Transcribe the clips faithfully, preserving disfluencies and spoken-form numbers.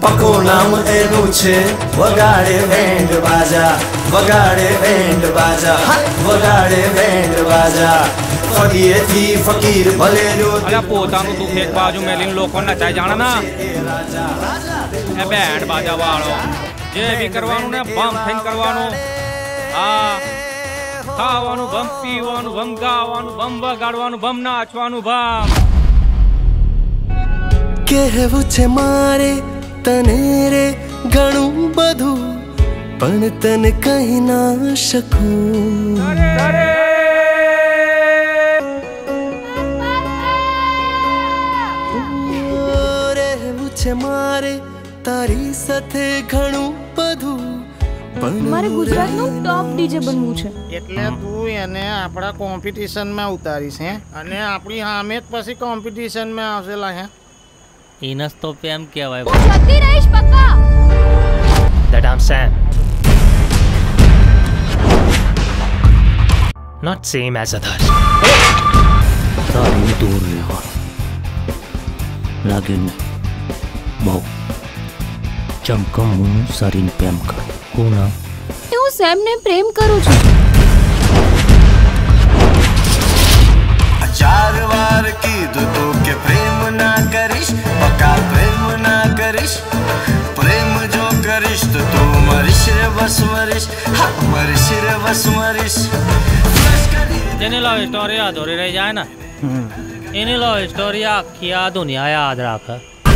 પકો નામ એનું છે વગાડે બેન્ડ બાજા વગાડે બેન્ડ બાજા વગાડે બેન્ડ બાજા ફકીરેથી ફકીર ભલે જો અલ્યા પોતાનું દુઃખ એક બાજુ મેલીને લોકો નચાઈ જાણે ના એ બેન્ડ બાજા વાળો જે બી કરવાનું ને બમ થઈને કરવાનું હા ખાવાનું બમ પીવાનું બમ ગાવાનું બમ વગાડવાનું બમ નાચવાનું બમ કહેવું છે મારે તને રે ઘણું બધું પણ તને કહી ના શકું રહેવું છે મારે તારી સાથે ઘણું બધું પણ મારે ગુજરાતનું ટોપ ડીજે બનવું છે એટલે તું એને આપણા કોમ્પિટિશનમાં ઉતારીશ હે અને આપણી સામે જ પછી કોમ્પિટિશનમાં આવશેલા હે इनस तो पे हम क्या भाई હું જતી રહીશ પક્કા that I'm Sam not same as others તારી દૂર રહેવા લાગે ને બહુ ચમકમ હું સારીને પ્રેમ કર કોના હું સેમને પ્રેમ કરું છું ચાર વાર કીધું તો કે પ્રેમ ના કરીશ પક્કા પ્રેમ ના કરીશ પ્રેમ જો કરીશ તો તું મરીશ રે બસ મરીશ હા મરીશ રે બસ મરીશ જેને લવ સ્ટોરી અધૂરી રહી જાય ને એની લવ સ્ટોરી આખી આ દુનિયા યાદ રાખે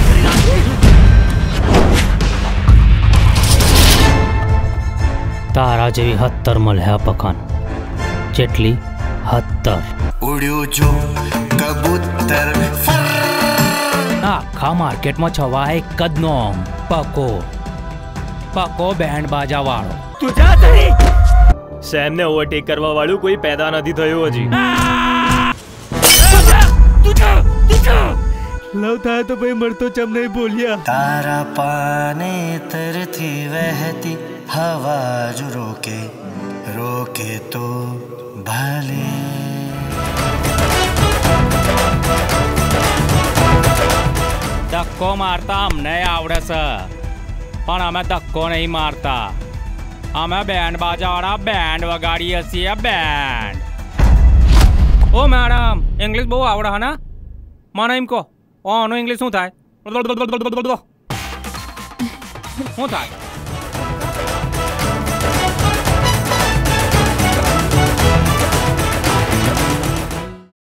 તારા જેવી હત્તર મળ્યા પકાન જેટલી હત્તર ઉડ્યો જો કબૂતર આખા માર્કેટમાં છવા એક જ નોમ પકો પકો બેન્ડ બાજા વાળો તું જા તરી સેમને ઓવરટેક કરવા વાળું કોઈ પેદા નથી થયું હજી લવ થાય તો ભાઈ મળતો ચમ નહીં બોલ્યા તારા પાને તરથી વહેતી હવા જો રોકે રોકે તો ભલે ધક્કો મારતા અમને આવડે છે પણ અમે ધક્કો નહીં મારતા અમે બેન્ડ બાજાવાળા બેન્ડ વગાડીએ છીએ બેન્ડ ઓ મેડમ ઇંગ્લિશ બહુ આવડે હે ને મને એમ કહો ઓનું ઇંગ્લિશ શું થાય શું થાય